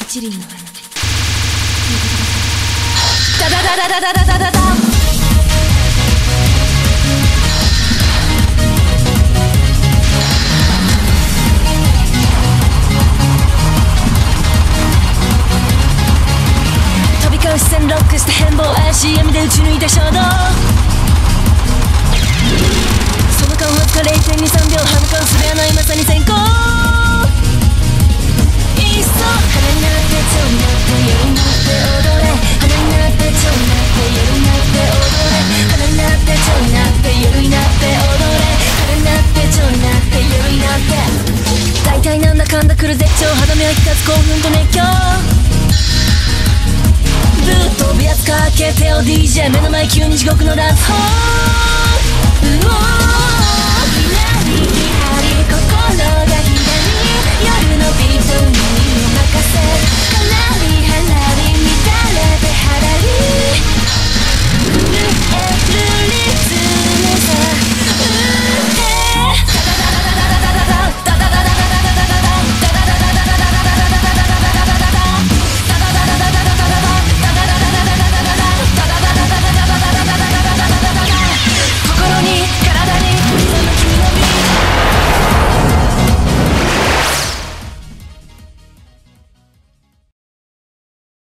一輪の花でダダダダダダダダダダ飛び交う視線ロックして変貌怪しい闇で打ち抜いた衝動その顔わずか 0.23 秒歯向かうすべはないまさに先行いっそ花になって蝶になって夜になって踊れ花になって蝶になって夜になって踊れ花になって蝶になって夜になって踊れ花になって蝶になって夜になって大体なんだかんだ来る絶頂肌目は引かず興奮と熱狂ブー飛び圧かけてよ DJ 目の前急に地獄のダンスホール